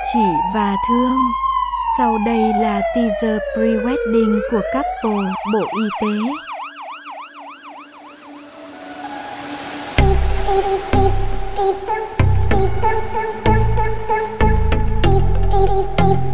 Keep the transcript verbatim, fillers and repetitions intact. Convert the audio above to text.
chỉ và thương. Sau đây là teaser pre-wedding của couple Bộ Y tế. Beep, beep, beep, beep, beep, beep, beep, beep, beep, beep, beep, beep, beep.